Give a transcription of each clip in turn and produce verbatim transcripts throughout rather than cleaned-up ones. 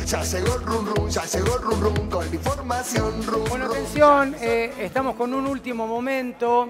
Ya llegó el rum rum, ya llegó el rum rum con la información rum. Bueno, atención, eh, estamos con un último momento.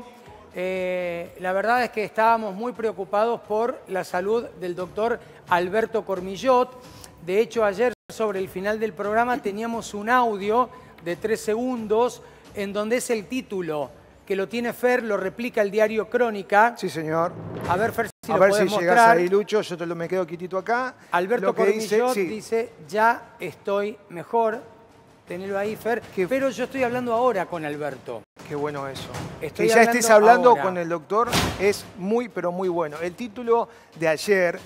Eh, la verdad es que estábamos muy preocupados por la salud del doctor Alberto Cormillot. De hecho, ayer sobre el final del programa teníamos un audio de tres segundos en donde es el título que lo tiene Fer, lo replica el diario Crónica. Sí, señor. A ver, Fer, si A lo ver podés si mostrar. llegas ahí, Lucho, yo te lo me quedo quietito acá. Alberto Lo que Cormillot dice, sí. dice, ya estoy mejor. Tenelo ahí, Fer. Qué- Pero yo estoy hablando ahora con Alberto. Qué bueno eso. Estoy que ya hablando estés hablando ahora. con el doctor es muy, pero muy bueno. El título de ayer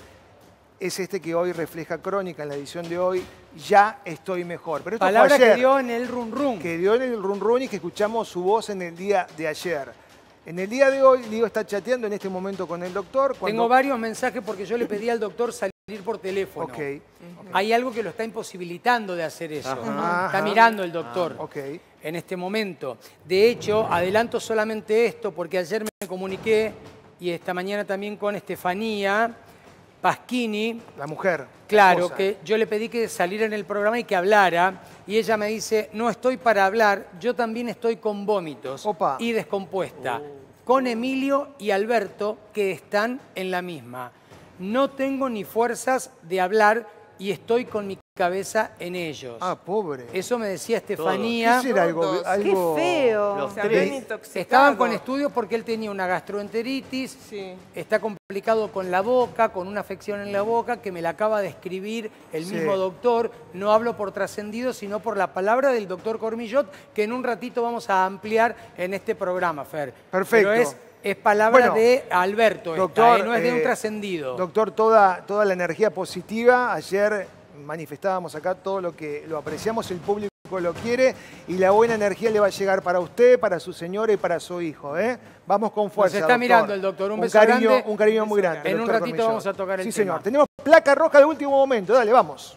es este que hoy refleja Crónica en la edición de hoy. Ya estoy mejor. Pero esto Palabra fue ayer, que dio en el run run. que dio en el run run y que escuchamos su voz en el día de ayer. En el día de hoy, Lío está chateando en este momento con el doctor. Cuando... Tengo varios mensajes porque yo le pedí al doctor salir por teléfono. Ok. Hay algo que lo está imposibilitando de hacer eso. Ajá. Está Ajá. mirando el doctor Ok. en este momento. De hecho, adelanto solamente esto porque ayer me comuniqué y esta mañana también con Estefanía Paschini. La mujer. la Claro, esposa. que yo le pedí que saliera en el programa y que hablara, y ella me dice, no estoy para hablar, yo también estoy con vómitos Opa. y descompuesta, con Emilio y Alberto, que están en la misma. No tengo ni fuerzas de hablar y estoy con mi cabeza en ellos. Ah, pobre. Eso me decía Estefanía. ¿Qué será algo? Todos. algo... Qué feo. Los Se tres. habían intoxicado. Estaban con estudios porque él tenía una gastroenteritis, Sí. está complicado con la boca, con una afección en la boca, que me la acaba de escribir el Sí. mismo doctor. No hablo por trascendido, sino por la palabra del doctor Cormillot, que en un ratito vamos a ampliar en este programa, Fer. Perfecto. Pero es, es palabra Bueno, de Alberto, esta, doctor, ¿eh? No es de un eh, trascendido. Doctor, toda, toda la energía positiva. Ayer manifestábamos acá todo lo que lo apreciamos, el público lo quiere y la buena energía le va a llegar para usted, para su señora y para su hijo. ¿eh? Vamos con fuerza, Nos está doctor. mirando el doctor. Un beso cariño, grande. Un cariño Un muy beso grande. En un doctor ratito Cormillot. vamos a tocar el Sí, tema. señor. Tenemos placa roja de último momento. Dale, vamos.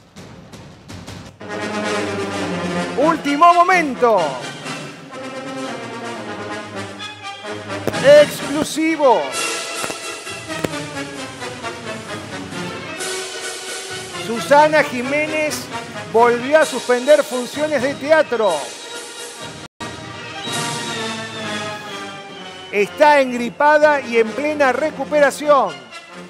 Último momento. Exclusivo. Susana Jiménez volvió a suspender funciones de teatro. Está engripada y en plena recuperación.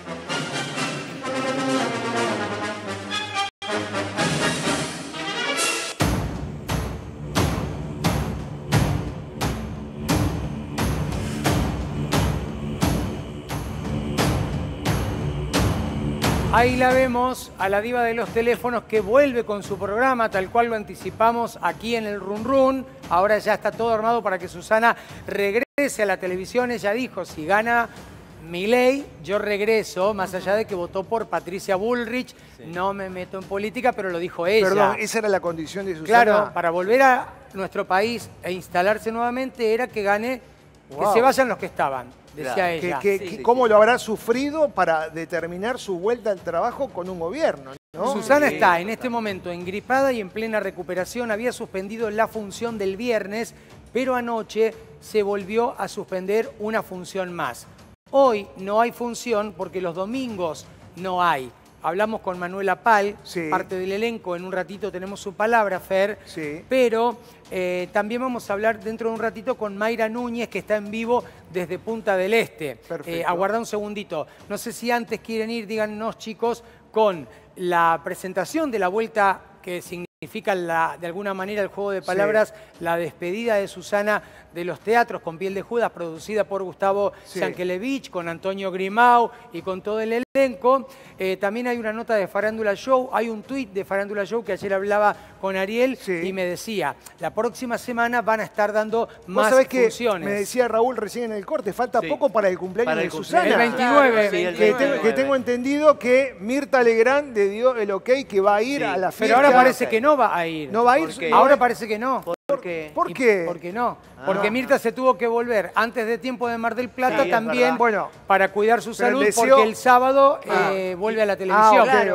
Ahí la vemos a la diva de los teléfonos que vuelve con su programa, tal cual lo anticipamos aquí en el Run Run. Ahora ya está todo armado para que Susana regrese a la televisión. Ella dijo, si gana Milei, yo regreso, más allá de que votó por Patricia Bullrich. Sí. No me meto en política, pero lo dijo ella. Perdón, esa era la condición de Susana. Claro, para volver a nuestro país e instalarse nuevamente era que gane, Wow. que se vayan los que estaban, decía Claro. ella. Que, que- Sí, que sí, ¿Cómo sí. lo habrá sufrido para determinar su vuelta al trabajo con un gobierno? ¿no? Susana Sí, está en total. este momento engripada y en plena recuperación. Había suspendido la función del viernes, pero anoche se volvió a suspender una función más. Hoy no hay función porque los domingos no hay. Hablamos con Manuela Pal, Sí. parte del elenco. En un ratito tenemos su palabra, Fer. Sí. Pero eh, también vamos a hablar dentro de un ratito con Mayra Núñez, que está en vivo desde Punta del Este. Perfecto. Eh, aguarda un segundito. No sé si antes quieren ir, díganos, chicos, con la presentación de la vuelta que significa la, de alguna manera el juego de palabras, sí. La despedida de Susana de los teatros con Piel de Judas, producida por Gustavo Sí. Yankelevich, con Antonio Grimau y con todo el elenco. Eh, también hay una nota de Farándula Show, hay un tuit de Farándula Show que ayer hablaba con Ariel Sí. y me decía, la próxima semana van a estar dando Vos más sabés que funciones. me decía Raúl recién en el corte, falta Sí. poco para el cumpleaños Para el de cumpleaños. Susana. El veintinueve. Sí, el Que, veintinueve. te- que tengo entendido que Mirta Legrand le dio el ok que va a ir Sí. a la Pero fiesta. ahora parece que no va a ir. ¿No va a ir? ¿Por qué? Ahora parece que no. Porque ¿Por ¿Y qué? ¿Por qué no? Ah. Porque Mirta se tuvo que volver antes de tiempo de Mar del Plata Sí, es también verdad. Bueno, para cuidar su pero el salud deseo- porque el sábado Ah. eh, vuelve a la Ah, televisión. ok, Claro. ok, ok.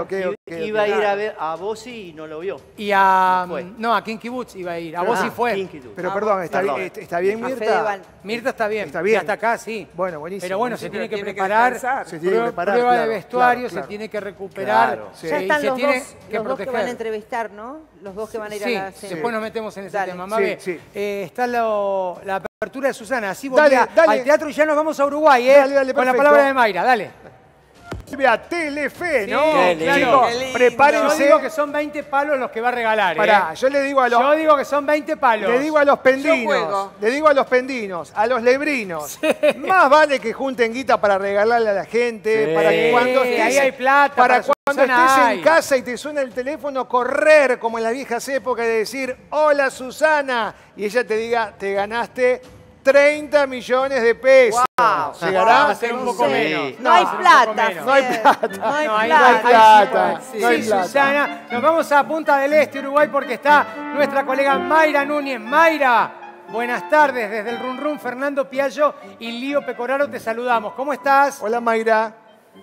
Que- Iba a ir claro. a ver a Bossi y no lo vio. Y a... No fue. No, a Kinky Boots iba a ir. A Pero- vos sí Ah, fue. Kinky Dude. Pero Ah, perdón, ¿está, perdón. bien- está bien A Mirta? Fedeval. Mirta está bien. Está bien. Ya está acá, sí. Bueno, buenísimo. Pero bueno, se Sí, tiene pero que tiene que preparar. descansar. Se tiene que prueba, preparar, prueba claro, de vestuario, claro, claro. se tiene que recuperar. Claro. Sí. Ya y están se los, tiene dos, que los dos que proteger. van a entrevistar, ¿no? Los dos que van a ir Sí, a la cena. después nos metemos en ese Dale. tema. Mabe, Sí, sí. eh, está lo- la apertura de Susana. Así Dale, volvía dale. al teatro y ya nos vamos a Uruguay, ¿eh? Dale, dale, con la perfecto. palabra de Mayra, dale. Vuelve a Telefe, ¿no? Sí, Qué lindo. Chicos, Qué lindo. Yo prepárense. digo que son veinte palos los que va a regalar, Pará, ¿eh? yo le digo a los... Yo digo que son veinte palos. Le digo a los Yo pendinos, juego. le digo a los pendinos, a los lebrinos, más vale que junten guita para regalarle a la gente, Sí. para que cuando Sí, estés, ahí hay plata, para para cuando Susana estés hay. en casa y te suena el teléfono, correr como en las viejas épocas de decir, hola Susana, y ella te diga, te ganaste treinta millones de pesos. Wow. ¿Llegará? Va a ser un poco Sí. menos. No hay va a ser un poco plata, menos. No hay Fer. plata. No hay No hay plata. plata. Sí, No hay plata. Susana. Nos vamos a Punta del Este, Uruguay, porque está nuestra colega Mayra Núñez. Mayra, buenas tardes. Desde el Run Run, Fernando Piallo y Lío Pecoraro te saludamos. ¿Cómo estás? Hola Mayra.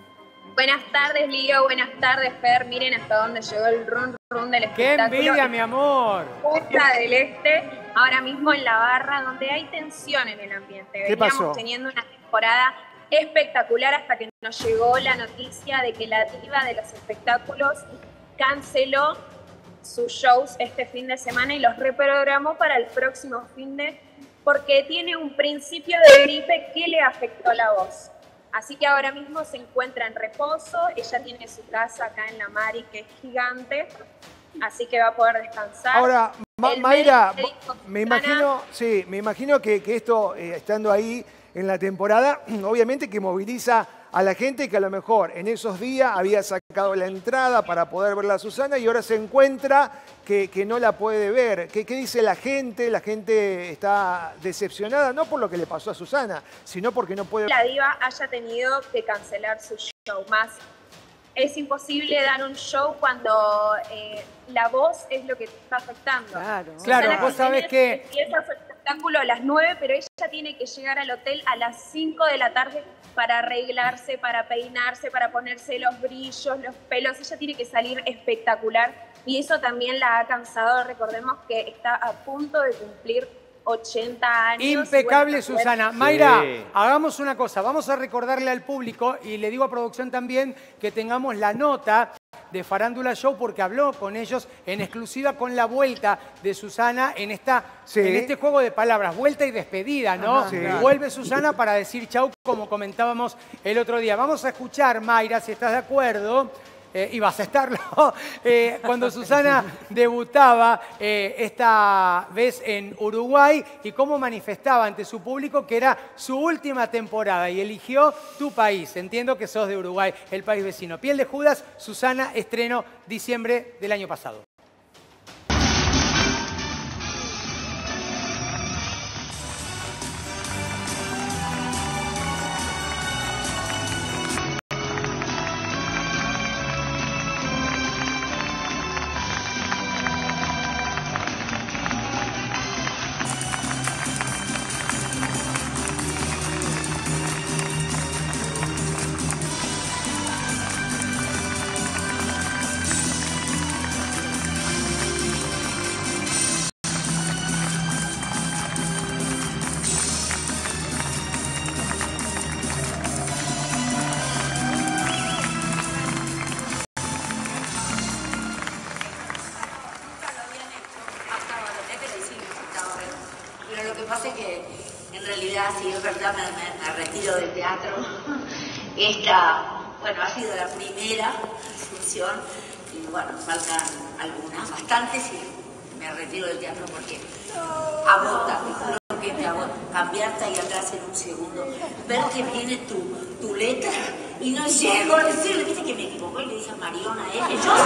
Buenas tardes, Lío. Buenas tardes, Fer. Miren hasta dónde llegó el run run del ¡Qué espectáculo. envidia, mi amor! Punta del Este, ahora mismo en la barra, donde hay tensión en el ambiente. ¿Qué Veníamos pasó? teniendo una temporada espectacular hasta que nos llegó la noticia de que la diva de los espectáculos canceló sus shows este fin de semana y los reprogramó para el próximo fin de, porque tiene un principio de gripe que le afectó la voz. Así que ahora mismo se encuentra en reposo, ella tiene su casa acá en La Mari, que es gigante, así que va a poder descansar. Ahora, Ma- El Mayra, médico dijo, me Susana, imagino, sí, me imagino que, que esto, eh, estando ahí en la temporada, obviamente que moviliza a la gente que a lo mejor en esos días había sacado la entrada para poder verla a Susana y ahora se encuentra que, que no la puede ver. ¿Qué, ¿Qué dice la gente? La gente está decepcionada, no por lo que le pasó a Susana, sino porque no puede... la diva haya tenido que cancelar su show. Más, es imposible dar un show cuando eh, la voz es lo que te está afectando. Claro. Claro, Susana vos sabés Jiménez que... empieza su espectáculo a las nueve, pero ella tiene que llegar al hotel a las cinco de la tarde para arreglarse, para peinarse, para ponerse los brillos, los pelos. Ella tiene que salir espectacular y eso también la ha cansado. Recordemos que está a punto de cumplir ochenta años. Impecable, Y bueno, Susana. Mayra, Sí. hagamos una cosa. Vamos a recordarle al público, y le digo a producción también, que tengamos la nota de Farándula Show, porque habló con ellos en exclusiva con la vuelta de Susana en, esta, Sí. en este juego de palabras, vuelta y despedida, ¿no? Ajá, sí. Vuelve Susana para decir chau, como comentábamos el otro día. Vamos a escuchar, Mayra, si estás de acuerdo. Eh, y vas a estarlo, eh, cuando Susana debutaba eh, esta vez en Uruguay y cómo manifestaba ante su público que era su última temporada y eligió tu país. Entiendo que sos de Uruguay, el país vecino. Piel de Judas, Susana, estreno diciembre del año pasado. Pero lo que pasa es que en realidad, si es verdad, me, me- me retiro del teatro. Esta, bueno, ha sido la primera función y bueno, faltan algunas, bastantes, y me retiro del teatro porque agota, te juro que me agota. Cambiarte ahí atrás en un segundo, ver que viene tu, tu letra y no llego a decirle, viste que me equivocó y le dije a Mariona, ¿eh? Que yo...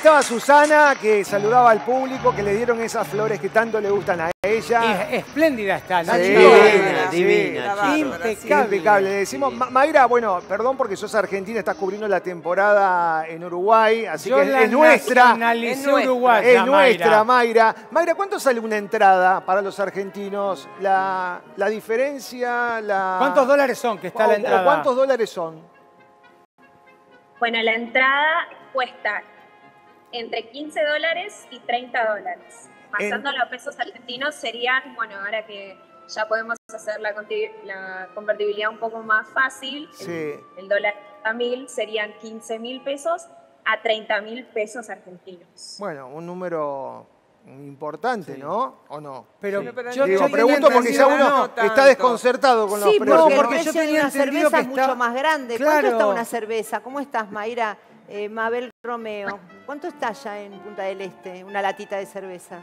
estaba Susana, que saludaba al público, que le dieron esas flores que tanto le gustan a ella. Y espléndida está, ¿no? Sí, divina, sí, divina. sí. Impecable. Impecable. Le decimos, Ma- Mayra, bueno, perdón porque sos argentina, estás cubriendo la temporada en Uruguay, así Yo que la es nuestra. nacionalicé Es nuestra. uruguaya, Es nuestra, Mayra. Mayra. Mayra, ¿cuánto sale una entrada para los argentinos? La, la diferencia, la... ¿Cuántos dólares son que está o- la o entrada? ¿Cuántos dólares son? Bueno, la entrada cuesta entre quince dólares y treinta dólares. Pasándolo a pesos argentinos serían, bueno, ahora que ya podemos hacer la, conti- la convertibilidad un poco más fácil, Sí. el, el dólar a mil serían quince mil pesos a treinta mil pesos argentinos. Bueno, un número importante, ¿no? ¿O no? Pero Sí. pero yo, Digo, yo tenía pregunto porque entendido- ya uno no está tanto. desconcertado con los Sí, precios. porque, No, porque el yo precio de tenía una entendido cerveza que es mucho está- más grande. Claro. ¿Cuánto está una cerveza? ¿Cómo estás, Mayra? Eh, Mabel Romeo. ¿Cuánto está ya en Punta del Este una latita de cerveza?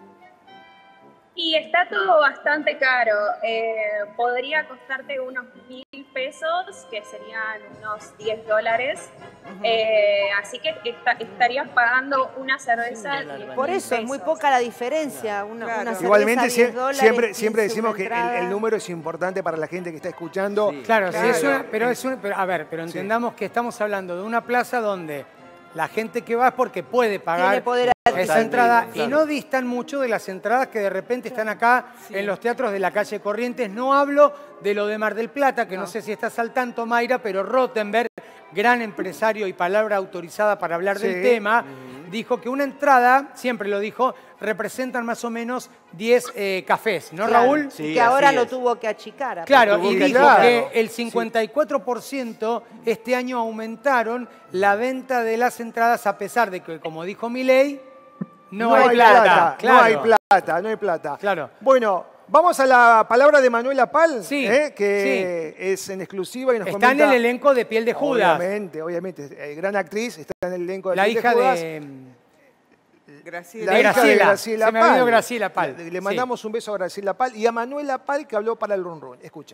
Y está todo bastante caro. Eh, podría costarte unos mil pesos, que serían unos diez dólares. Eh, así que esta- estarías pagando una cerveza. Sí, diez Por mil eso es muy pesos. poca la diferencia. Una, Claro. una cerveza Igualmente diez sie- dólares, siempre, siempre quince decimos una que el, entrada. el número es importante para la gente que está escuchando. Sí. Claro, sí, es Claro. una- pero es una, pero, a ver, pero entendamos que estamos hablando de una plaza donde la gente que va es porque puede pagar Tiene poder esa adquisitivo, entrada y claro. no distan mucho de las entradas que de repente están acá en los teatros de la calle Corrientes. No hablo de lo de Mar del Plata, que no, sé si estás al tanto, Mayra, pero Rottenberg, gran empresario y palabra autorizada para hablar Sí. del tema, dijo que una entrada, siempre lo dijo, representan más o menos diez eh, cafés, ¿no, Claro, Raúl? Sí, que ahora así lo es. tuvo que achicar. Claro, Tuvo y que dijo claro. que el cincuenta y cuatro por ciento este año aumentaron la venta de las entradas a pesar de que, como dijo Milei, no, hay, plata. Claro. No hay plata, no hay plata. Claro. Bueno, vamos a la palabra de Manuela Pal, Sí, ¿eh? que es en exclusiva y nos Está en comenta... el elenco de Piel de Judas, Obviamente, obviamente. eh, gran actriz, está en el elenco de la Piel hija Judas. de... Graciela. La hija de Graciela. Graciela Se me Pal. olvidó Graciela Pal. Le, le Sí. mandamos un beso a Graciela Pal y a Manuela Pal que habló para el Run Run. Escuchen.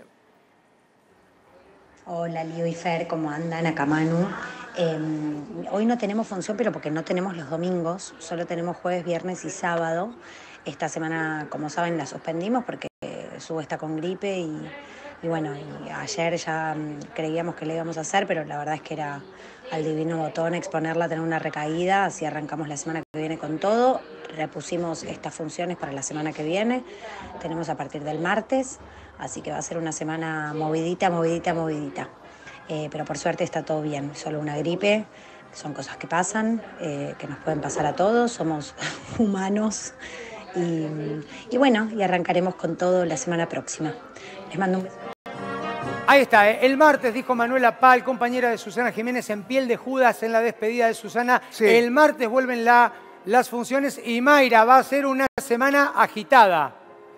Hola Lío y Fer, ¿cómo andan? Acá Manu. Eh, hoy no tenemos función, pero porque no tenemos los domingos, solo tenemos jueves, viernes y sábado. Esta semana, como saben, la suspendimos porque Su está con gripe y, y bueno, y ayer ya mm, creíamos que le íbamos a hacer, pero la verdad es que era al divino botón exponerla, tener una recaída, así arrancamos la semana que viene con todo. Repusimos estas funciones para la semana que viene, tenemos a partir del martes, así que va a ser una semana movidita, movidita, movidita. Eh, pero por suerte está todo bien, solo una gripe, son cosas que pasan, eh, que nos pueden pasar a todos, somos humanos y, y bueno, y arrancaremos con todo la semana próxima. Les mando un beso. Ahí está, ¿eh? El martes dijo Manuela Pal, compañera de Susana Jiménez en Piel de Judas en la despedida de Susana. Sí. El martes vuelven la, las funciones y Mayra va a ser una semana agitada.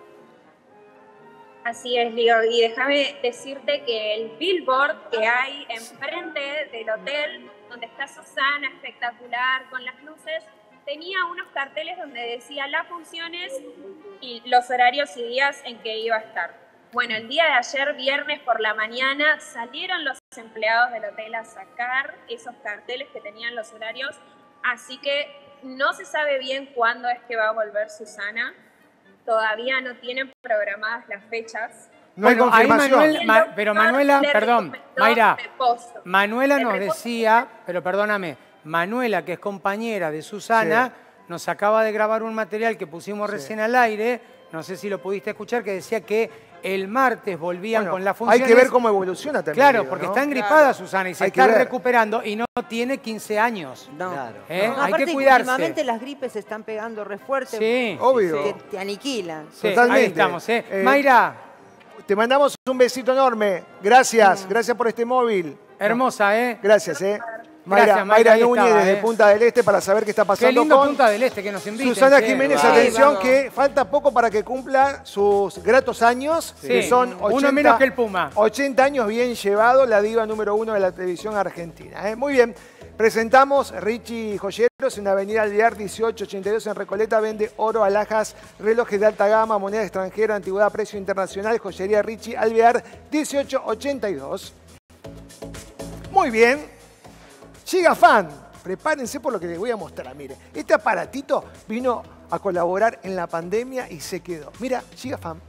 Así es, Leo. Y déjame decirte que el billboard que hay enfrente del hotel donde está Susana, espectacular, con las luces, tenía unos carteles donde decía las funciones y los horarios y días en que iba a estar. Bueno, el día de ayer, viernes por la mañana, salieron los empleados del hotel a sacar esos carteles que tenían los horarios, así que no se sabe bien cuándo es que va a volver Susana. Todavía no tienen programadas las fechas. No hay Bueno, ahí confirmación. Manuel- Ma- pero Manuela, Le perdón, recomendó Mayra, reposo. Manuela El nos reposo. decía, pero perdóname, Manuela, que es compañera de Susana, nos acaba de grabar un material que pusimos recién al aire, no sé si lo pudiste escuchar, que decía que el martes volvían Bueno, con la hay función. que ver cómo evoluciona también. Claro, digo, porque ¿no? está engripada Susana y se Hay que está ver. recuperando y no tiene quince años. No. Claro. ¿Eh? No, Hay aparte que cuidarse. últimamente las gripes se están pegando re fuerte. Sí, Obvio. Te, te aniquilan. sí, Totalmente. ahí estamos. ¿eh? Eh, Mayra, Te mandamos un besito enorme. Gracias, gracias por este móvil. hermosa, ¿eh? Gracias, ¿eh? Mayra, Gracias, Mayra, Mayra ahí Núñez estaba, desde ¿eh? Punta del Este para saber qué está Qué pasando lindo con Punta del Este que nos inviten. Susana che. Jiménez. Wow. Atención Vamos. que falta poco para que cumpla sus gratos años, Sí. que son Uno ochenta, menos que el Puma. ochenta años bien llevado, la diva número uno de la televisión argentina. ¿eh? Muy bien, presentamos Richie Joyeros en Avenida Alvear dieciocho ochenta y dos en Recoleta. Vende oro, alhajas, relojes de alta gama, moneda extranjera, antigüedad a precio internacional. Joyería Richie Alvear dieciocho ochenta y dos. Muy bien. Gigafan prepárense por lo que les voy a mostrar. Mire, este aparatito vino a colaborar en la pandemia y se quedó. Mira, Gigafan.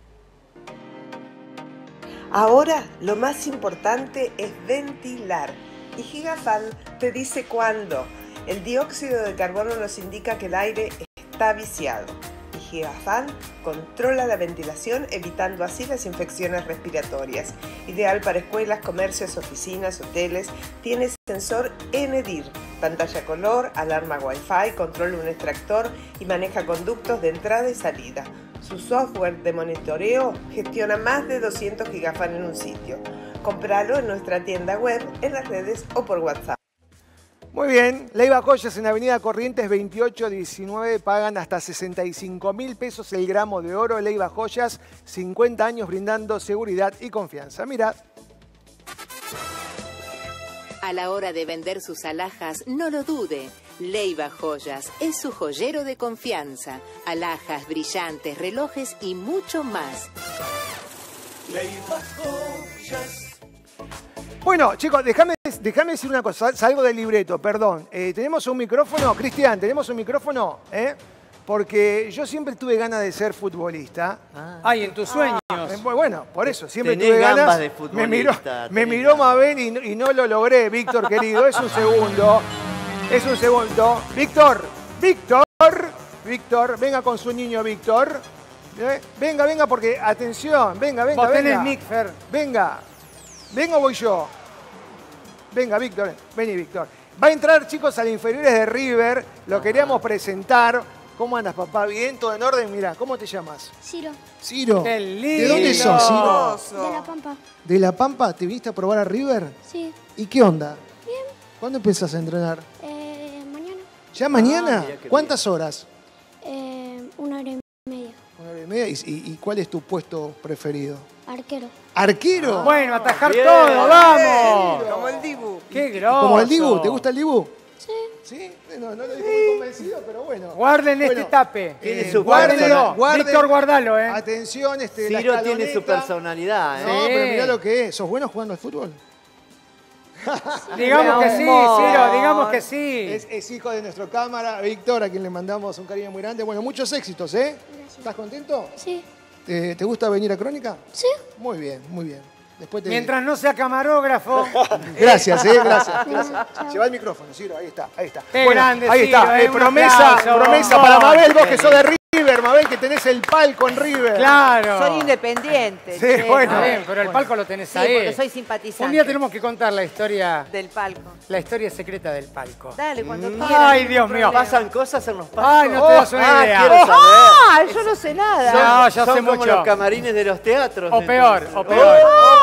Ahora lo más importante es ventilar. Y Gigafan te dice cuándo. El dióxido de carbono nos indica que el aire está viciado. Y Gigafan controla la ventilación, evitando así las infecciones respiratorias. Ideal para escuelas, comercios, oficinas, hoteles. Tiene sensor N D I R, pantalla color, alarma Wi-Fi, controla un extractor y maneja conductos de entrada y salida. Su software de monitoreo gestiona más de doscientos Gigafan en un sitio. Compralo en nuestra tienda web, en las redes o por WhatsApp. Muy bien, Leiva Joyas en Avenida Corrientes veintiocho diecinueve pagan hasta sesenta y cinco mil pesos el gramo de oro. Leiva Joyas, cincuenta años brindando seguridad y confianza. Mirad. A la hora de vender sus alhajas, no lo dude. Leiva Joyas es su joyero de confianza. Alhajas, brillantes, relojes y mucho más. Leiva Joyas. Bueno, chicos, déjame déjame decir una cosa. Salgo del libreto, perdón. Eh, ¿Tenemos un micrófono? Cristian, ¿tenemos un micrófono? ¿Eh? Porque yo siempre tuve ganas de ser futbolista. Ah. Ay, en tus sueños. Ah, bueno, por eso, siempre Tenés tuve ganas. gambas de me miró, futbolista, me tenés miró Mabel y, no- y no lo logré, Víctor querido. Es un segundo. Es un segundo. Víctor, Víctor, Víctor, venga con su niño, Víctor. Eh, Venga, venga, porque, atención, venga, venga, Vos tenés venga. mic, Fer. Venga. ¿Vengo o voy yo? Venga, Víctor. Vení, Víctor. Va a entrar, chicos, a las inferiores de River. Lo queríamos presentar. ¿Cómo andas, papá? ¿Bien? ¿Todo en orden? Mira, ¿cómo te llamas? Ciro, Ciro. ¡Qué lindo! ¿De dónde sos, Ciro? de La Pampa. ¿De La Pampa? ¿Te viniste a probar a River? Sí. ¿Y qué onda? Bien. ¿Cuándo empezás a entrenar? Eh, mañana, ¿Ya mañana? mira qué ¿Cuántas horas? eh, una hora y media. Una hora y media. ¿Y, y- y cuál es tu puesto preferido? Arquero. ¿Arquero? Bueno, atajar Bien. todo, vamos. Como el Dibu. ¡Qué grosso! ¿Como el Dibu? ¿Te gusta el Dibu? Sí. Sí, no, no lo digo muy convencido, pero bueno. Guarden Bueno, este tape. Tiene Eh, su guárdenlo, personalidad. guarden- Víctor, guardalo, ¿eh? Atención, este, la Ciro tiene su escaloneta. personalidad, ¿eh? No, Sí. pero mirá lo que es. ¿Sos bueno jugando al fútbol? Digamos que sí, Ciro, digamos que sí. Es, es hijo de nuestro cámara, Víctor, a quien le mandamos un cariño muy grande. Bueno, muchos éxitos, ¿eh? Gracias. ¿Estás contento? Sí. ¿Te, te gusta venir a Crónica? Sí. Muy bien, muy bien. Después te... Mientras no sea camarógrafo. Gracias, eh, gracias. Bueno, gracias. chao. Lleva el micrófono, Ciro, ahí está, ahí está. Qué grande, ahí Ciro, está. eh, eh, un promesa, aplauso. promesa para Mabel, vos que sos de River, Mabel, que tenés el palco en River. Claro. Soy independiente. Sí, che, bueno. Está ¿no? bien, pero el palco lo tenés Sí, ahí. porque soy simpatizante. Un día tenemos que contar la historia, Del palco. la historia secreta del palco. Dale, cuando Mm. quieras. Ay, ningún Dios mío. problema. ¿Pasan cosas en los palcos? Ay, no te das una ah, idea. quiero saber. ¡Ah! Yo no sé nada. No, ya Son sé como mucho. los camarines de los teatros. O peor, entonces. o peor.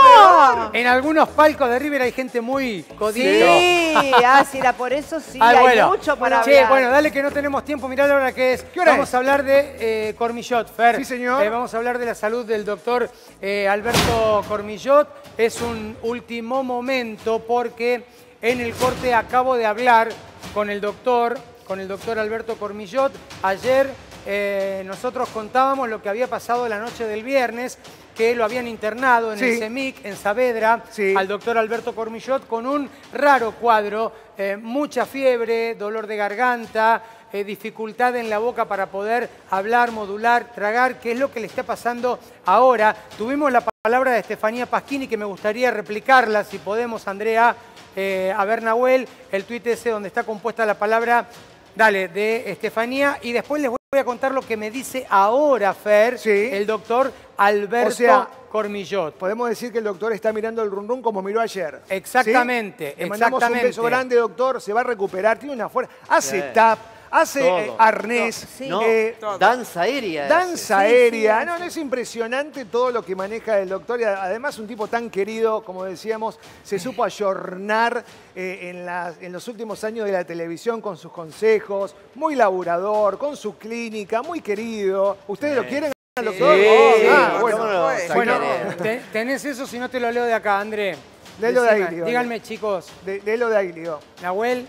¡Ah! En algunos palcos de River hay gente muy codito. Sí, ah, si era por eso sí, Ah, hay bueno. mucho para Che, hablar. bueno, dale que no tenemos tiempo, mirá la hora que es. ¿Qué hora vamos es? a hablar de eh, Cormillot, Fer. Sí, señor. Eh, vamos a hablar de la salud del doctor eh, Alberto Cormillot. Es un último momento porque en el corte acabo de hablar con el doctor, con el doctor Alberto Cormillot. Ayer eh, nosotros contábamos lo que había pasado la noche del viernes, que lo habían internado en Sí. el CEMIC, en Saavedra, Sí. al doctor Alberto Cormillot con un raro cuadro, eh, mucha fiebre, dolor de garganta, eh, dificultad en la boca para poder hablar, modular, tragar, que es lo que le está pasando ahora. Tuvimos la palabra de Estefanía Pasquini, que me gustaría replicarla, si podemos, Andrea. Eh, a ver, Nahuel, el tuit ese donde está compuesta la palabra, dale, de Estefanía, y después les voy a contar lo que me dice ahora, Fer, Sí. el doctor Alberto O sea, Cormillot. Podemos decir que el doctor está mirando el rum rum como miró ayer. Exactamente, ¿Sí? Le mandamos exactamente. un beso grande, doctor. Se va a recuperar. Tiene una fuerza. Hace Sí. tap, hace Todo. eh, arnés. Sí. No, eh, danza aérea. Danza Sí, aérea. sí, No, no, es impresionante todo lo que maneja el doctor. Y además, un tipo tan querido, como decíamos, se supo ayornar eh, en, las- en los últimos años de la televisión con sus consejos. Muy laburador, con su clínica, muy querido. ¿Ustedes lo quieren al doctor? Sí, Oh, sí, ah, ¿cómo bueno. no lo vamos a Bueno, querer? te- tenés eso si no te lo leo de acá, André. Léelo de ahí, Decime, Leo. díganme, chicos, De, de lo de ahí, Leo. Nahuel.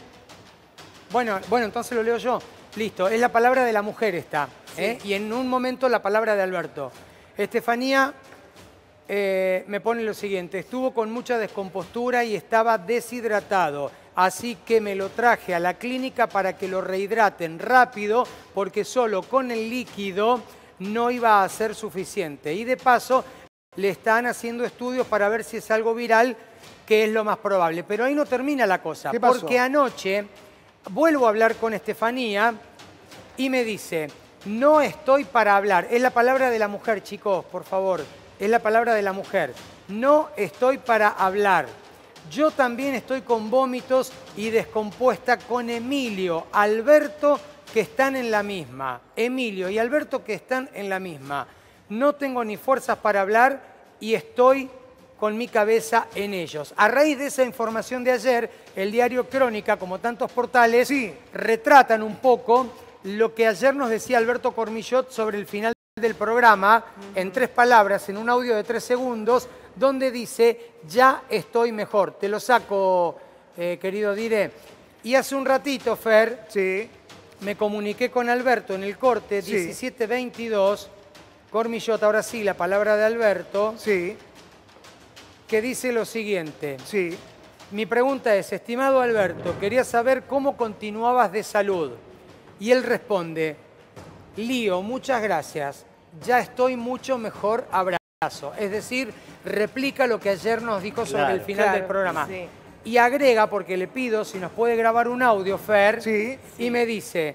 Bueno, bueno, entonces lo leo yo. Listo, es la palabra de la mujer esta. ¿eh? Y en un momento la palabra de Alberto. Estefanía eh, me pone lo siguiente. Estuvo con mucha descompostura y estaba deshidratado. así que me lo traje a la clínica para que lo rehidraten rápido, porque solo con el líquido no iba a ser suficiente. Y de paso le están haciendo estudios para ver si es algo viral, que es lo más probable. Pero ahí no termina la cosa, ¿Qué pasó? porque anoche vuelvo a hablar con Estefanía y me dice, no estoy para hablar. Es la palabra de la mujer, chicos, por favor. Es la palabra de la mujer. No estoy para hablar. Yo también estoy con vómitos y descompuesta con Emilio, Alberto, que están en la misma. Emilio y Alberto que están en la misma. No tengo ni fuerzas para hablar y estoy con mi cabeza en ellos. A raíz de esa información de ayer, el diario Crónica, como tantos portales, sí, retratan un poco lo que ayer nos decía Alberto Cormillot sobre el final del programa, uh-huh. en tres palabras, en un audio de tres segundos, donde dice, ya estoy mejor. Te lo saco, eh, querido Dire. Y hace un ratito, Fer, sí, me comuniqué con Alberto en el corte, sí, diecisiete veintidós, Cormillot, ahora sí, la palabra de Alberto, sí, que dice lo siguiente. Sí. Mi pregunta es, estimado Alberto, quería saber cómo continuabas de salud. Y él responde, Lío, muchas gracias, ya estoy mucho mejor, abrazo. Es decir, replica lo que ayer nos dijo sobre claro, el final claro, del programa. Sí. Y agrega, porque le pido si nos puede grabar un audio, Fer, sí, y sí. me dice,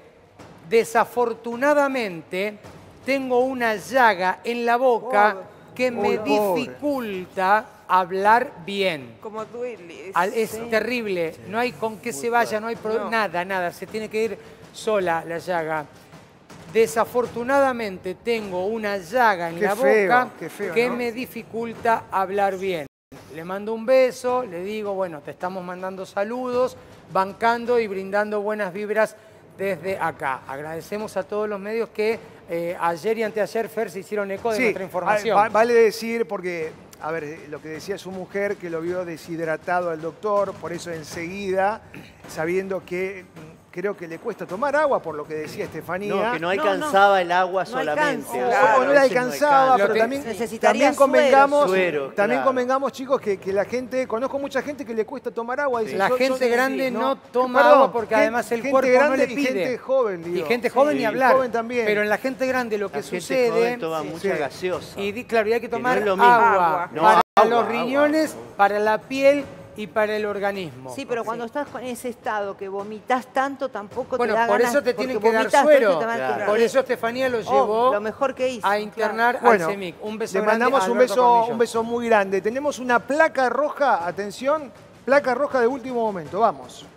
desafortunadamente tengo una llaga en la boca oh, que me oh, dificulta hablar bien. Como duele. Es sí. terrible, sí. no hay con qué Muy se vaya, no hay no. nada, nada, se tiene que ir sola la llaga. Desafortunadamente tengo una llaga en qué la feo, boca qué feo, que ¿no? me dificulta hablar bien. Le mando un beso, le digo, bueno, te estamos mandando saludos, bancando y brindando buenas vibras desde acá. Agradecemos a todos los medios que eh, ayer y anteayer, Fer, se hicieron eco de sí, nuestra información. Va, vale decir, porque, a ver, lo que decía su mujer, que lo vio deshidratado al doctor, por eso enseguida, sabiendo que creo que le cuesta tomar agua, por lo que decía Estefanía. No, que no alcanzaba no, no. el agua no solamente. Claro, o no le alcanzaba, no pero también, también convengamos, suero, también claro. convengamos, chicos, que, que la gente, conozco mucha gente que le cuesta tomar agua. Sí. Dice, la yo, gente yo, grande no, no toma Perdón, agua porque además el cuerpo grande no le pide. Y gente joven, digo. Y gente joven sí, ni hablar. Joven también. Pero en la gente grande lo que la sucede... Gente joven toma sí, mucha sí. gaseosa. Y claro, y hay que tomar que no agua, agua. No, para agua, los riñones, agua. para la piel y para el organismo. Sí, pero cuando sí. estás en ese estado que vomitas tanto, tampoco bueno, te da por ganas. Eso te tienen que dar suero. Claro. Por eso Estefanía lo llevó oh, lo mejor que hizo, a internar claro. al bueno, CEMIC. Un beso le grande mandamos a un beso, Cormillot. un beso muy grande. Tenemos una placa roja, atención, placa roja de último momento. Vamos.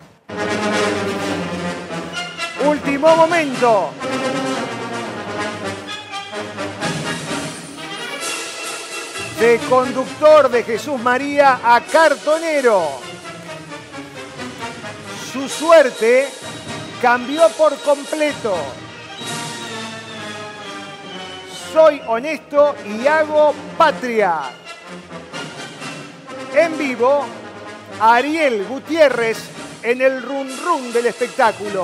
Último momento. De conductor de Jesús María a cartonero. Su suerte cambió por completo. Soy honesto y hago patria. En vivo, Ariel Gutiérrez en el run run del espectáculo.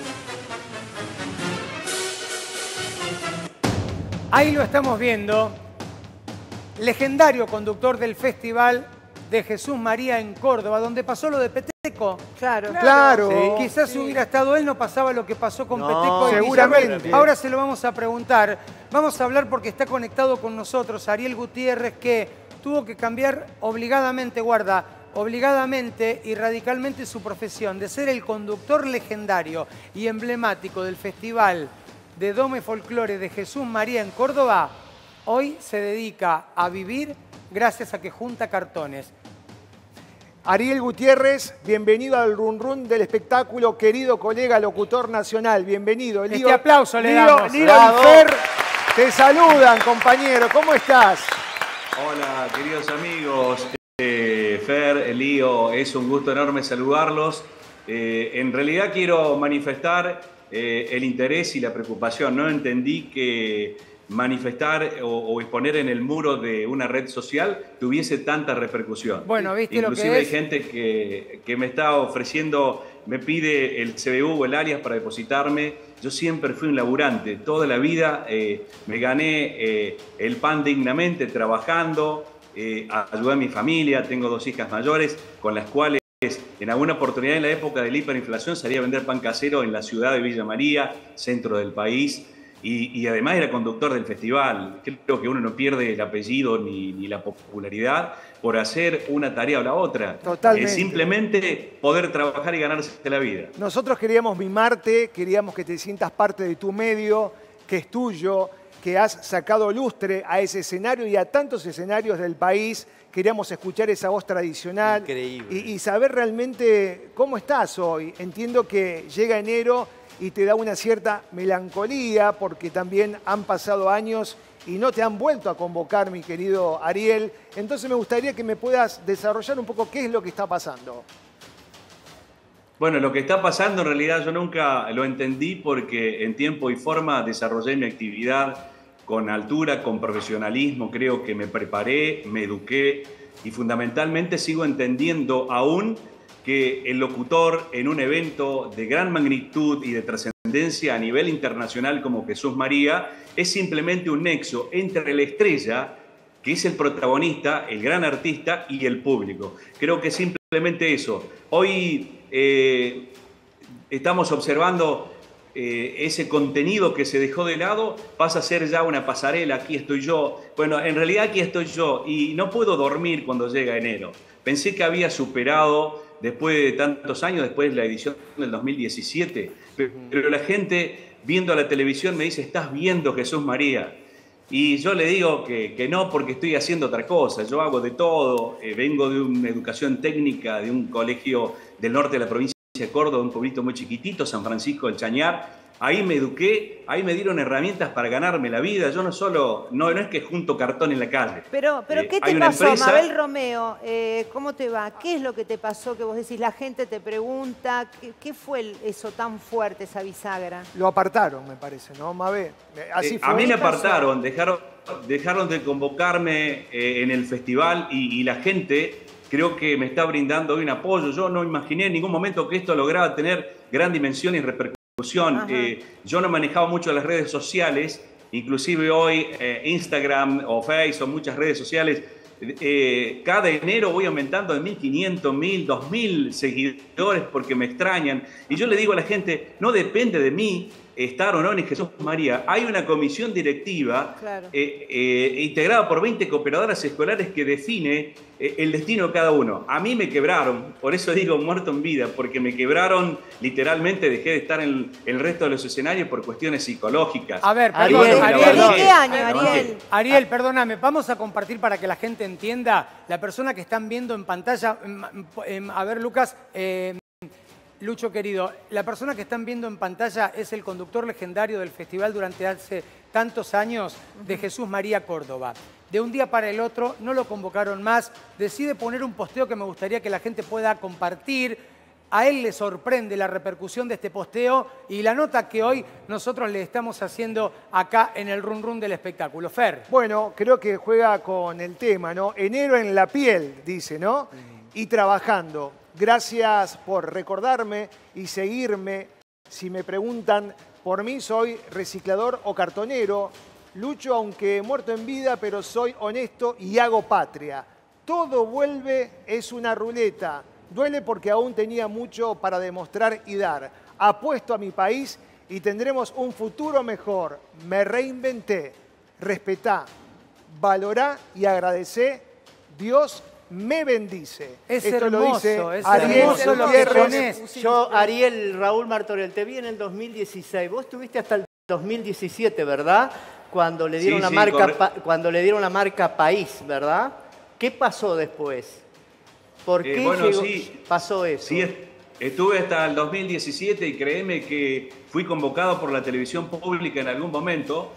Ahí lo estamos viendo. Legendario conductor del Festival de Jesús María en Córdoba, donde pasó lo de Peteco. Claro. Claro. Sí. Quizás sí. si hubiera estado él no pasaba lo que pasó con no, Peteco. Seguramente. Ahora se lo vamos a preguntar. Vamos a hablar porque está conectado con nosotros Ariel Gutiérrez, que tuvo que cambiar obligadamente, guarda, obligadamente y radicalmente su profesión de ser el conductor legendario y emblemático del Festival de Doma y Folclore de Jesús María en Córdoba. Hoy se dedica a vivir gracias a que junta cartones. Ariel Gutiérrez, bienvenido al run run del espectáculo, querido colega locutor nacional. Bienvenido. Este Lío, aplauso le Lío, damos. Lío y Fer te saludan, compañero. ¿Cómo estás? Hola, queridos amigos. Eh, Fer, Lío, es un gusto enorme saludarlos. Eh, en realidad quiero manifestar eh, el interés y la preocupación. No entendí que manifestar o, o exponer en el muro de una red social tuviese tanta repercusión. Bueno, ¿viste Inclusive lo que hay es? gente que, que me está ofreciendo, me pide el C B U o el Arias para depositarme. Yo siempre fui un laburante, toda la vida eh, me gané eh, el pan dignamente trabajando, eh, ayudé a mi familia, tengo dos hijas mayores con las cuales en alguna oportunidad en la época de la hiperinflación salía a vender pan casero en la ciudad de Villa María, centro del país, y, y además era conductor del festival. Creo que uno no pierde el apellido ni, ni la popularidad por hacer una tarea o la otra. Totalmente. Es simplemente poder trabajar y ganarse la vida. Nosotros queríamos mimarte, queríamos que te sientas parte de tu medio, que es tuyo, que has sacado lustre a ese escenario y a tantos escenarios del país. Queríamos escuchar esa voz tradicional. Increíble. Y, y saber realmente cómo estás hoy. Entiendo que llega enero y te da una cierta melancolía porque también han pasado años y no te han vuelto a convocar, mi querido Ariel. Entonces me gustaría que me puedas desarrollar un poco qué es lo que está pasando. Bueno, lo que está pasando en realidad yo nunca lo entendí porque en tiempo y forma desarrollé mi actividad con altura, con profesionalismo. Creo que me preparé, me eduqué y fundamentalmente sigo entendiendo aún que el locutor en un evento de gran magnitud y de trascendencia a nivel internacional como Jesús María es simplemente un nexo entre la estrella, que es el protagonista, el gran artista, y el público. Creo que es simplemente eso. Hoy eh, estamos observando eh, ese contenido que se dejó de lado, pasa a ser ya una pasarela, aquí estoy yo. Bueno, en realidad aquí estoy yo y no puedo dormir cuando llega enero. Pensé que había superado, después de tantos años, después de la edición del dos mil diecisiete, pero la gente viendo la televisión me dice, ¿estás viendo Jesús María? Y yo le digo que, que no, porque estoy haciendo otra cosa. Yo hago de todo, eh, vengo de una educación técnica, de un colegio del norte de la provincia de Córdoba, un pueblito muy chiquitito, San Francisco del Chañar. Ahí me eduqué, ahí me dieron herramientas para ganarme la vida. Yo no solo, no, no es que junto cartón en la calle. Pero, pero Eh, ¿qué hay te una pasó, empresa- Mabel Romeo? Eh, ¿Cómo te va? ¿Qué es lo que te pasó que vos decís, la gente te pregunta? ¿Qué, qué fue el- eso tan fuerte, esa bisagra? Lo apartaron, me parece, ¿no, Mabel? Así Eh, fue. a mí me ¿Qué pasó? apartaron, dejaron, dejaron de convocarme eh, en el festival y, y la gente creo que me está brindando hoy un apoyo. Yo no imaginé en ningún momento que esto lograba tener gran dimensión y repercusión. Eh, yo no manejaba mucho las redes sociales, inclusive hoy eh, Instagram o Facebook o muchas redes sociales. Eh, cada enero voy aumentando de mil quinientos, mil, dos mil seguidores porque me extrañan. Y yo le digo a la gente, no depende de mí estar o no en Jesús María. Hay una comisión directiva Claro. eh, eh, integrada por veinte cooperadoras escolares que define eh, el destino de cada uno. A mí me quebraron, por eso digo muerto en vida, porque me quebraron literalmente, dejé de estar en el resto de los escenarios por cuestiones psicológicas. A ver, Ariel, perdón, la Ariel, verdad ¿qué que- año, la verdad Ariel? que- Ariel, perdóname, vamos a compartir para que la gente entienda. La persona que están viendo en pantalla, em, em, a ver, Lucas, eh, Lucho querido, la persona que están viendo en pantalla es el conductor legendario del festival durante hace tantos años de Jesús María Córdoba. De un día para el otro no lo convocaron más, decide poner un posteo que me gustaría que la gente pueda compartir. A él le sorprende la repercusión de este posteo y la nota que hoy nosotros le estamos haciendo acá en el Run Run del espectáculo. Fer. Bueno, creo que juega con el tema, ¿no? Enero en la piel, dice, ¿no? Y trabajando. Gracias por recordarme y seguirme. Si me preguntan por mí, soy reciclador o cartonero. Lucho aunque muerto en vida, pero soy honesto y hago patria. Todo vuelve, es una ruleta. Duele porque aún tenía mucho para demostrar y dar. Apuesto a mi país y tendremos un futuro mejor. Me reinventé. Respetá, valorá y agradecé. Dios me bendice. Es Esto hermoso, lo dice es Ariel hermoso lo que Gutiérrez. ponés. Yo, Ariel, Raúl Martorell, te vi en el dos mil dieciséis. Vos estuviste hasta el dos mil diecisiete, ¿verdad? Cuando le dieron, Sí, la, sí, marca, corre- pa- cuando le dieron la marca País, ¿verdad? ¿Qué pasó después? ¿Por Eh, qué bueno, llegó- sí. pasó eso? Sí, est- estuve hasta el dos mil diecisiete y créeme que fui convocado por la televisión pública en algún momento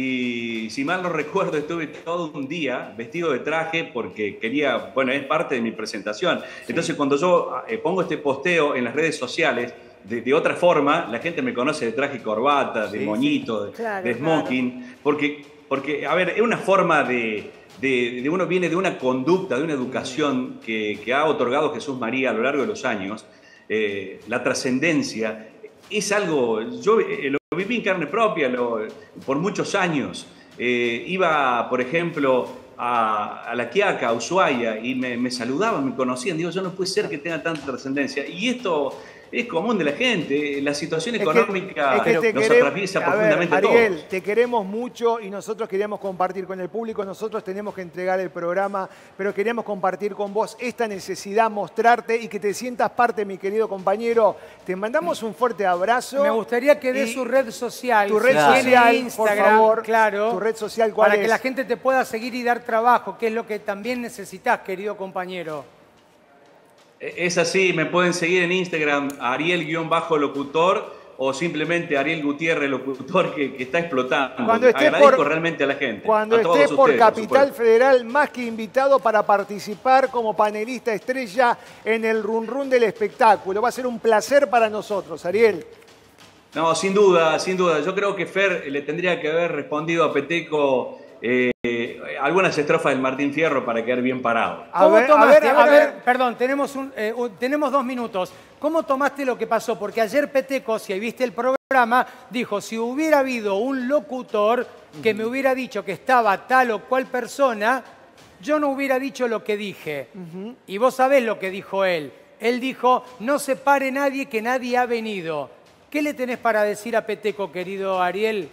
y si mal no recuerdo estuve todo un día vestido de traje porque quería, bueno, es parte de mi presentación. Entonces cuando yo eh, pongo este posteo en las redes sociales, de, de otra forma, la gente me conoce de traje y corbata, de Sí, moñito, de, Claro, de smoking, porque, porque, a ver, es una forma de, de, de uno viene de una conducta, de una educación que, que ha otorgado Jesús María a lo largo de los años. Eh, la trascendencia es algo, yo eh, lo viví en carne propia lo- por muchos años. Eh, iba, por ejemplo, a, a La Quiaca, a Ushuaia, y me, me saludaban, me conocían. Digo, yo no puede ser que tenga tanta trascendencia. Y esto es común de la gente. La situación Es económica que, es que nos queremos, atraviesa a ver, profundamente a Ariel, todos. te queremos mucho y nosotros queríamos compartir con el público, nosotros tenemos que entregar el programa, pero queríamos compartir con vos esta necesidad, mostrarte y que te sientas parte, mi querido compañero. Te mandamos un fuerte abrazo. Me gustaría que dé su red social. Tu red Claro. social, Instagram, por favor. claro. Tu red social, ¿cuál Para es? que la gente te pueda seguir y dar trabajo, que es lo que también necesitas, querido compañero. Es así, me pueden seguir en Instagram, Ariel-locutor, o simplemente Ariel Gutiérrez Locutor, que, que está explotando. Cuando esté Agradezco por- realmente a la gente. Cuando a todos esté por ustedes, Capital supuesto. Federal, más que invitado para participar como panelista estrella en el Run Run del espectáculo. Va a ser un placer para nosotros, Ariel. No, sin duda, sin duda. Yo creo que Fer le tendría que haber respondido a Peteco eh, algunas estrofas del Martín Fierro para quedar bien parado. ¿Cómo ver, a tomaste? ver, A a ver, ver. perdón, tenemos, un, eh, un- tenemos dos minutos. ¿Cómo tomaste lo que pasó? Porque ayer Peteco, si viste el programa, dijo, si hubiera habido un locutor que me hubiera dicho que estaba tal o cual persona, yo no hubiera dicho lo que dije. Y vos sabés lo que dijo él. Él dijo, no se pare nadie, que nadie ha venido. ¿Qué le tenés para decir a Peteco, querido Ariel?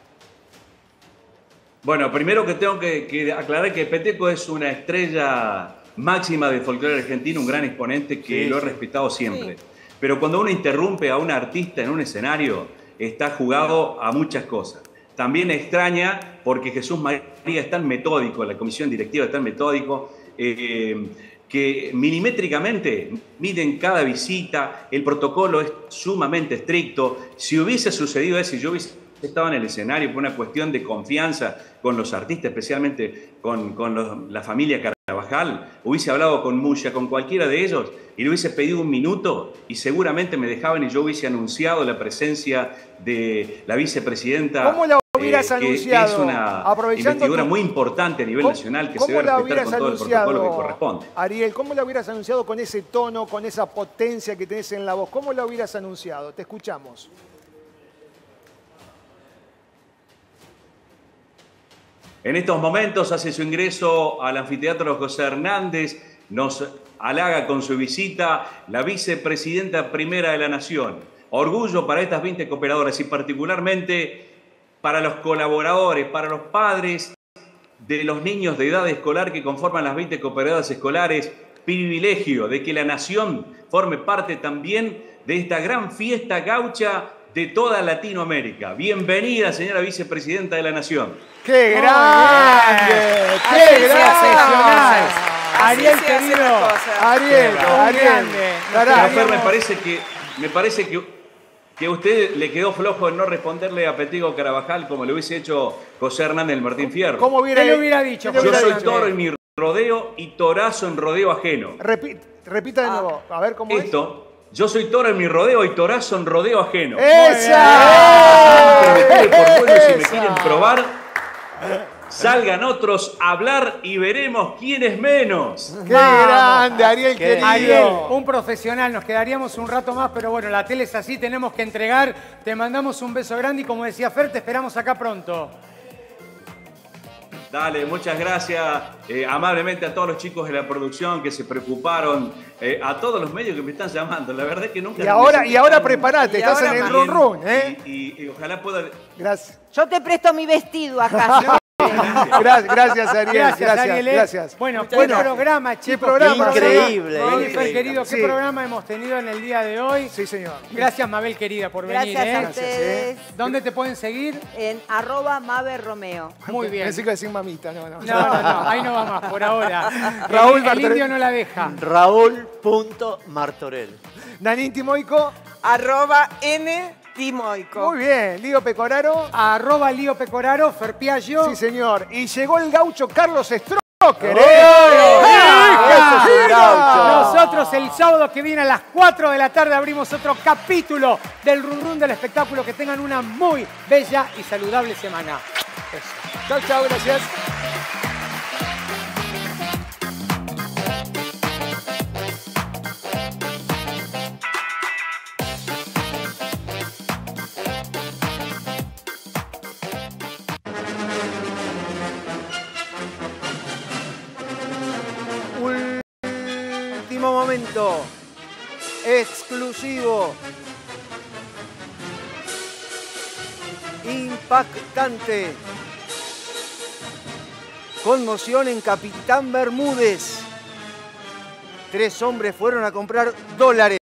Bueno, primero que tengo que, que aclarar que Peteco es una estrella máxima del folclore argentino, un gran exponente que Sí, lo he sí. respetado siempre. Pero cuando uno interrumpe a un artista en un escenario, está jugado a muchas cosas. También extraña porque Jesús María es tan metódico, la comisión directiva es tan metódico, eh, que milimétricamente miden cada visita, el protocolo es sumamente estricto. Si hubiese sucedido eso y yo hubiese estado en el escenario por una cuestión de confianza con los artistas, especialmente con, con los- la familia Carabajal, hubiese hablado con Muya, con cualquiera de ellos, y le hubiese pedido un minuto y seguramente me dejaban y yo hubiese anunciado la presencia de la vicepresidenta. ¿Cómo la hubieras eh, que- que anunciado? es una Aprovechando investidura tu- muy importante a nivel ¿Cómo- nacional que se cómo debe la respetar hubieras con todo el protocolo que anunciado, corresponde. Ariel, ¿cómo la hubieras anunciado con ese tono, con esa potencia que tenés en la voz? ¿Cómo la hubieras anunciado? Te escuchamos. En estos momentos hace su ingreso al anfiteatro José Hernández, nos halaga con su visita la vicepresidenta primera de la Nación. Orgullo para estas veinte cooperadoras y particularmente para los colaboradores, para los padres de los niños de edad escolar que conforman las veinte cooperadoras escolares. Privilegio de que la Nación forme parte también de esta gran fiesta gaucha de toda Latinoamérica. Bienvenida, señora vicepresidenta de la Nación. ¡Qué Muy grande! bien. ¡Qué Así se grande! hace excepcional. Así Ariel, se hacen querido. las cosas. Ariel, Un Ariel. grande. Carajo. Pero, Fer, me parece que, me parece que, que a usted le quedó flojo en no responderle a Peteco Carabajal como lo hubiese hecho José Hernández del Martín Fierro. ¿Cómo hubiera, ¿Qué le hubiera dicho, qué le Yo hubiera soy dicho? toro en mi rodeo y torazo en rodeo ajeno. Repi- repita de nuevo. A ver cómo Esto, yo soy toro en mi rodeo y torazo en rodeo ajeno. es. ¡Esa! Pero me tiene por bueno, si me ¡Esa! quieren probar, salgan otros a hablar y veremos quién es menos. ¡Qué grande, Ariel, querido! Ariel, un profesional, nos quedaríamos un rato más, pero bueno, la tele es así, tenemos que entregar. Te mandamos un beso grande y como decía Fer, te esperamos acá pronto. Dale, muchas gracias eh, amablemente a todos los chicos de la producción que se preocuparon, eh, a todos los medios que me están llamando. La verdad es que nunca... Y ahora, me y ahora sentí tan prepárate, y estás ahora en el más. run run, bien ¿eh? Y, y- y ojalá pueda... Gracias. Yo te presto mi vestido acá. Gracias, gracias, Ariel. Gracias, Gracias, Ariel. ¿eh? gracias. Bueno, Muchas qué gracias. programa, chicos. programa, qué Increíble, Jennifer, increíble. querido, qué Sí. programa hemos tenido en el día de hoy. Sí, señor. Gracias, Mabel, querida, por venir. Gracias a ¿eh? ustedes. ¿Dónde te pueden seguir? En arroba Mabe Romeo. Muy bien. Pensé que iba a decir mamita, no, no. No, no, no, ahí no va más, por ahora. Raúl el, el Martorell. indio no la deja. Raúl.Martorell. Nanín Timoico. Arroba N Timoico. Muy bien. Lío Pecoraro. Arroba Lío Pecoraro, Ferpiaggio. Sí, señor. Y llegó el gaucho Carlos Stroker. ¡Eh! ¡Eh! ¡Ah! ¡Eso es un gaucho! Nosotros el sábado que viene a las cuatro de la tarde abrimos otro capítulo del Run Run del espectáculo. Que tengan una muy bella y saludable semana. Eso. Chao, chao, gracias. último momento. Exclusivo. Impactante. Conmoción en Capitán Bermúdez. Tres hombres fueron a comprar dólares.